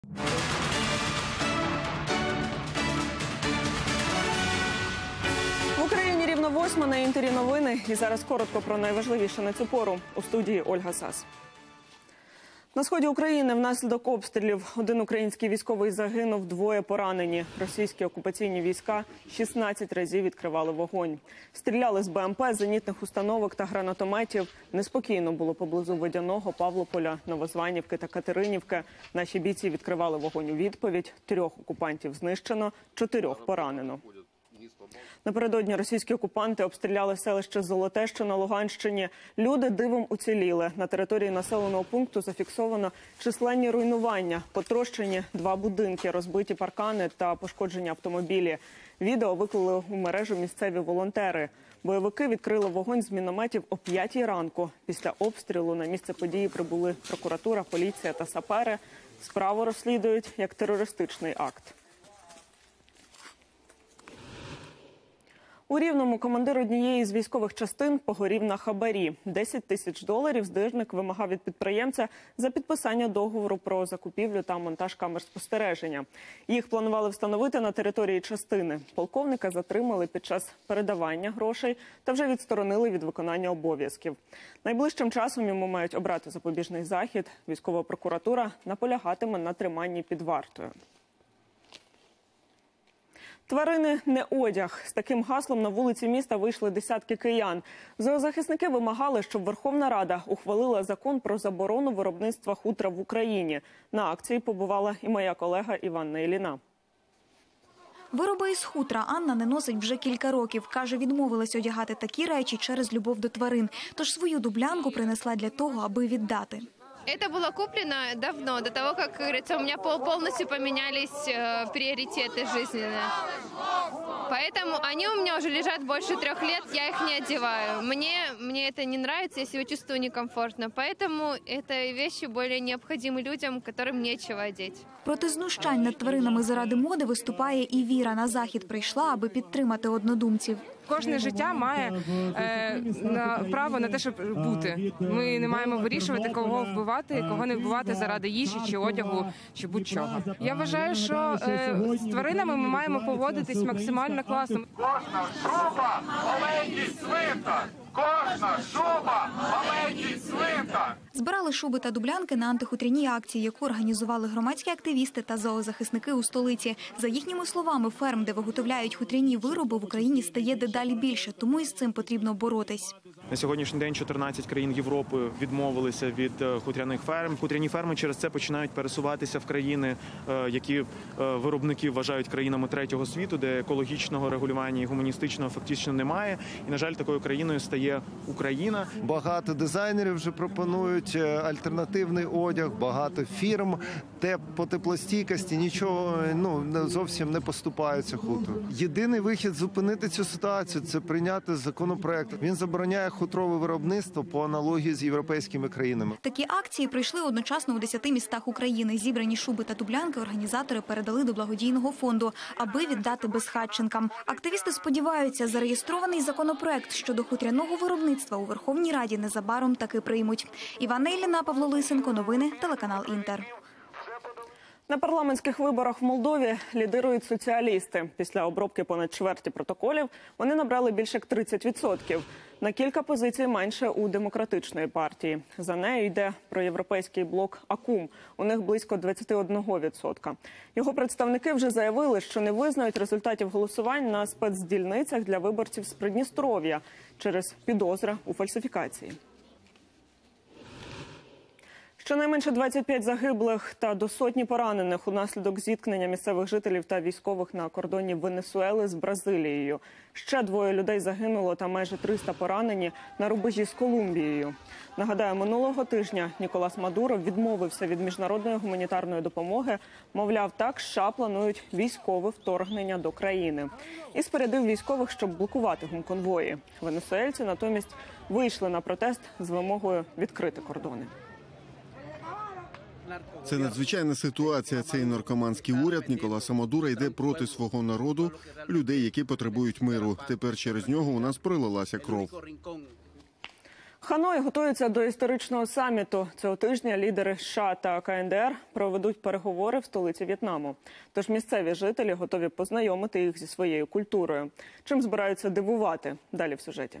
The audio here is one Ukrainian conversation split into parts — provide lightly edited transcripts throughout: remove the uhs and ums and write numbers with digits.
В Україні рівно 8 на Інтері новини. І зараз коротко про найважливіше на цю пору. У студії Ольга Сас. На сході України внаслідок обстрілів один український військовий загинув, 2 поранені. Російські окупаційні війська 16 разів відкривали вогонь. Стріляли з БМП, зенітних установок та гранатометів. Неспокійно було поблизу Водяного, Павлополя, Новозванівки та Катеринівки. Наші бійці відкривали вогонь у відповідь. 3 окупантів знищено, 4 поранено. Напередодні російські окупанти обстріляли селище Золоте, що на Луганщині. Люди дивом уціліли. На території населеного пункту зафіксовано численні руйнування. Потрощені 2 будинки, розбиті паркани та пошкоджені автомобілі. Відео виклали у мережу місцеві волонтери. Бойовики відкрили вогонь з мінометів о 5 ранку. Після обстрілу на місце події прибули прокуратура, поліція та сапери. Справу розслідують як терористичний акт. У Рівному командир однієї з військових частин погорів на хабарі. $10 тисяч здирник вимагав від підприємця за підписання договору про закупівлю та монтаж камер спостереження. Їх планували встановити на території частини. Полковника затримали під час передавання грошей та вже відсторонили від виконання обов'язків. Найближчим часом йому мають обрати запобіжний захід. Військова прокуратура наполягатиме на триманні під вартою. Тварини – не одяг. З таким гаслом на вулиці міста вийшли десятки киян. Зоозахисники вимагали, щоб Верховна Рада ухвалила закон про заборону виробництва хутра в Україні. На акції побувала і моя колега Іванна Іліна. Вироби із хутра Анна не носить вже кілька років. Каже, відмовилась одягати такі речі через любов до тварин. Тож свою дублянку принесла для того, аби віддати. Это было куплено давно, до того, как говорится, у меня полностью поменялись приоритеты жизненные. Поэтому они у меня уже лежат больше 3 лет, я их не одеваю. Мне это не нравится, я себя чувствую некомфортно. Поэтому это вещи более необходимы людям, которым нечего одеть. Проти знущань над тваринами заради моди виступає і Віра. На захід прийшла, аби підтримати однодумців. Кожне життя має право на те, щоб бути. Ми не маємо вирішувати, кого вбивати, кого не вбивати заради їжі чи одягу, чи будь-чого. Я вважаю, що з тваринами ми маємо поводитись максимально класно. Кожна шуба – маленький свинка! Кожна шуба – маленький свинка! Збирали шуби та дублянки на антихутряній акції, яку організували громадські активісти та зоозахисники у столиці. За їхніми словами, ферм, де виготовляють хутряні вироби, в Україні стає дедалі більше, тому із цим потрібно боротись. На сьогоднішній день 14 країн Європи відмовилися від хутряних ферм. Хутряні ферми через це починають пересуватися в країни, які виробники вважають країнами третього світу, де екологічного регулювання і гуманістичного фактично немає. І, на жаль, такою країною стає Україна. Багато дизайнерів вже пропонують альтернативний одяг, багато фірм, по теплостійкості нічого зовсім не поступається хутру. Єдиний вихід зупинити цю ситуацію – це прийняти законопроект. Він забороняє хутрове виробництво по аналогії з європейськими країнами. Такі акції пройшли одночасно у 10 містах України. Зібрані шуби та дублянки організатори передали до благодійного фонду, аби віддати безхатченкам. Активісти сподіваються, зареєстрований законопроект щодо хутряного виробництва у Верховній Раді незабаром таки приймуть. Іванна Іліна, Павло Лисенко. Новини, телеканал Інтер. На парламентських виборах в Молдові лідирують соціалісти. Після обробки понад чверті протоколів вони набрали більше як 30%. На кілька позицій менше у демократичної партії. За нею йде проєвропейський блок АКУМ. У них близько 21%. Його представники вже заявили, що не визнають результатів голосувань на спецдільницях для виборців з Придністров'я через підозри у фальсифікації. Щонайменше 25 загиблих та до сотні поранених унаслідок зіткнення місцевих жителів та військових на кордоні Венесуели з Бразилією. Ще 2 людей загинуло та майже 300 поранені на рубежі з Колумбією. Нагадаю, минулого тижня Ніколас Мадуро відмовився від міжнародної гуманітарної допомоги. Мовляв, так США планують військове вторгнення до країни. І спорядив військових, щоб блокувати гумконвої. Венесуельці натомість вийшли на протест з вимогою відкрити кордони. Це надзвичайна ситуація. Цей наркоманський уряд Ніколаса Мадуро йде проти свого народу, людей, які потребують миру. Тепер через нього у нас пролилася кров. Ханой готується до історичного саміту. Цього тижня лідери США та КНДР проведуть переговори в столиці В'єтнаму. Тож місцеві жителі готові познайомити їх зі своєю культурою. Чим збираються дивувати? Далі в сюжеті.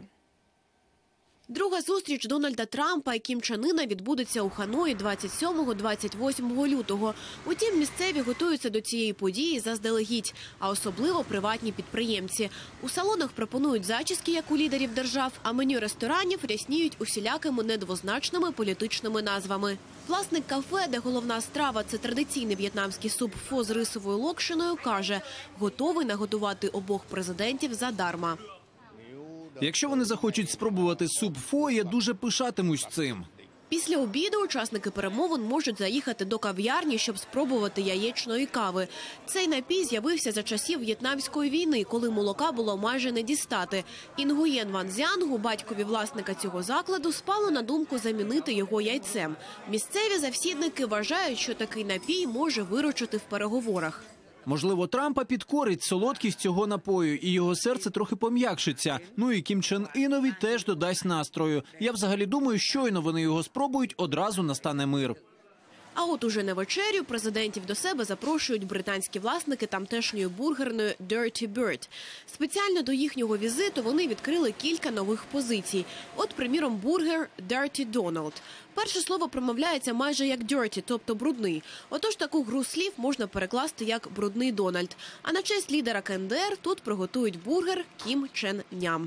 Друга зустріч Дональда Трампа і Кім Чен Іна відбудеться у Ханої 27-28 лютого. Утім, місцеві готуються до цієї події заздалегідь, а особливо приватні підприємці. У салонах пропонують зачіски, як у лідерів держав, а меню ресторанів рясніють усілякими недвозначними політичними назвами. Власник кафе, де головна страва – це традиційний в'єтнамський суп фо з рисовою локшиною, каже, готовий нагодувати обох президентів задарма. Якщо вони захочуть спробувати суп фо, я дуже пишатимусь цим. Після обіду учасники перемовин можуть заїхати до кав'ярні, щоб спробувати яєчної кави. Цей напій з'явився за часів В'єтнамської війни, коли молока було майже не дістати. Інгуєн Ван Зянгу, батькові власника цього закладу, спало на думку замінити його яйцем. Місцеві завсідники вважають, що такий напій може виручити в переговорах. Можливо, Трампа підкорить солодкість цього напою, і його серце трохи пом'якшиться. Ну і Кім Чен Інові теж додасть настрою. Я взагалі думаю, щойно вони його спробують, одразу настане мир. А от уже на вечерю президентів до себе запрошують британські власники тамтешньої бургерної Dirty Bird. Спеціально до їхнього візиту вони відкрили кілька нових позицій. От, приміром, бургер Dirty Donald. Перше слово промовляється майже як dirty, тобто брудний. Отож, таку гру слів можна перекласти як брудний Дональд. А на честь лідера КНДР тут приготують бургер Кім Чен Ням.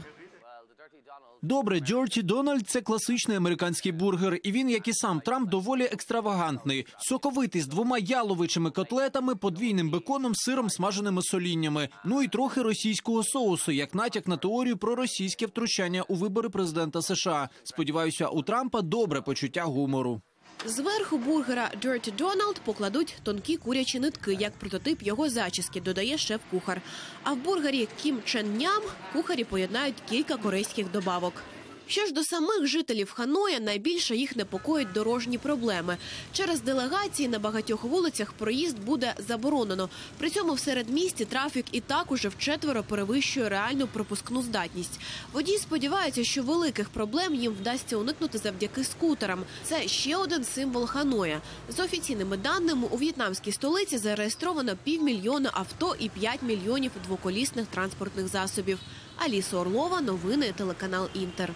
Добре, Dirty Donald – це класичний американський бургер, і він, як і сам Трамп, доволі екстравагантний. Соковитий, з 2 яловичими котлетами, подвійним беконом, сиром, смаженими соліннями. Ну і трохи російського соусу, як натяк на теорію про російське втручання у вибори президента США. Сподіваюся, у Трампа добре почуття гумору. Зверху бургера Dirty Donald покладуть тонкі курячі нитки, як прототип його зачіски, додає шеф-кухар. А в бургері Кім Чен Ням кухарі поєднають кілька корейських добавок. Що ж до самих жителів Ханоя, найбільше їх непокоїть дорожні проблеми. Через делегації на багатьох вулицях проїзд буде заборонено. При цьому в середмісті трафік і так уже вчетверо перевищує реальну пропускну здатність. Водії сподіваються, що великих проблем їм вдасться уникнути завдяки скутерам. Це ще один символ Ханоя. За офіційними даними, у в'єтнамській столиці зареєстровано 500 000 авто і 5 мільйонів двоколісних транспортних засобів. Аліса Орлова, новини, телеканал Інтер.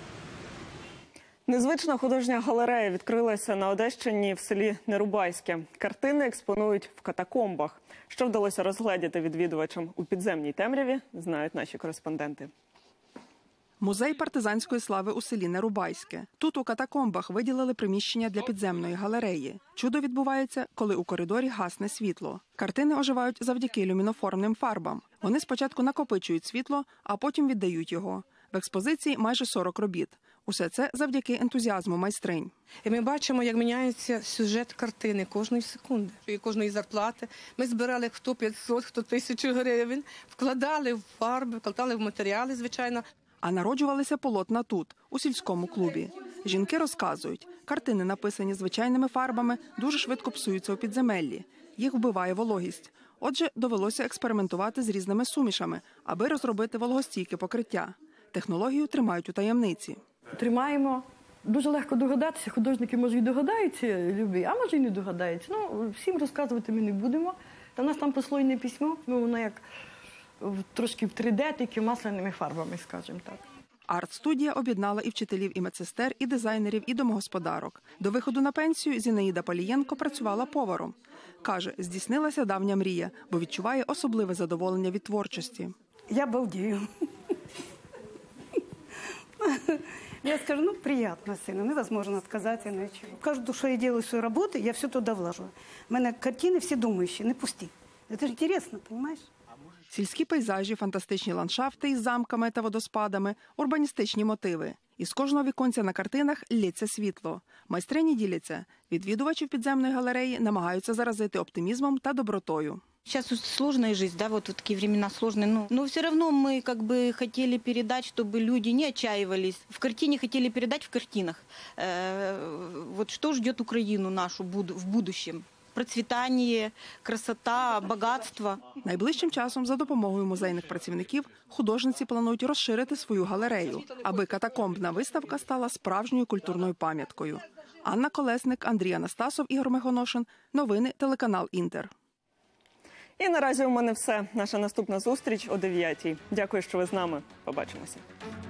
Незвична художня галерея відкрилася на Одещині в селі Нерубайське. Картини експонують в катакомбах. Що вдалося розгледіти відвідувачам у підземній темряві, знають наші кореспонденти. Музей партизанської слави у селі Нерубайське. Тут у катакомбах виділили приміщення для підземної галереї. Чудо відбувається, коли у коридорі гасне світло. Картини оживають завдяки люмінофорним фарбам. Вони спочатку накопичують світло, а потім віддають його. В експозиції майже 40 робіт. Усе це завдяки ентузіазму майстринь. І ми бачимо, як міняється сюжет картини кожної секунди і кожної зарплати. Ми збирали хто 500, хто 1000 гривень, вкладали в фарби, вкладали в матеріали, звичайно. А народжувалися полотна тут, у сільському клубі. Жінки розказують, картини, написані звичайними фарбами, дуже швидко псуються у підземеллі. Їх вбиває вологість. Отже, довелося експериментувати з різними сумішами, аби розробити вологостійке покриття. Технологію тримають у таємниці. Тримаємо. Дуже легко догадатися. Художники, може, і догадаються, любі, а може, і не догадаються. Ну, всім розказувати ми не будемо. Та в нас там послойне письмо, воно як трошки в 3D, тільки масляними фарбами, скажімо так. Арт-студія об'єднала і вчителів, і медсестер, і дизайнерів, і домогосподарок. До виходу на пенсію Зінаїда Палієнко працювала поваром. Каже, здійснилася давня мрія, бо відчуває особливе задоволення від творчості. Я балдею. Я скажу, ну, приятно сильно, невозможно отказаться, ничего. Каждую душу я делаю свою работу, я все туда влажу. У меня картины все думающие, не пусти. Это же интересно, понимаешь? Сільські пейзажі, фантастичні ландшафти із замками та водоспадами, урбаністичні мотиви. Із кожного віконця на картинах лється світло. Майстрині діляться. Відвідувачів підземної галереї намагаються заразити оптимізмом та добротою. Сейчас сложная жизнь, да, вот такие времена сложные, но все равно мы как бы хотели передать, чтобы люди не отчаивались. В картине хотели передать в картинах, вот что ждет Украину нашу в будущем. процветание, красота, богатство. Найближчим часом за допомогою музейних працівників художниці планують розширити свою галерею, аби катакомбна виставка стала справжньою культурною пам'яткою. Анна Колесник, Андрій Анастасов, Ігор Мегоношин. Новини, телеканал «Інтер». І наразі у мене все. Наша наступна зустріч о 9:00. Дякую, що ви з нами. Побачимося.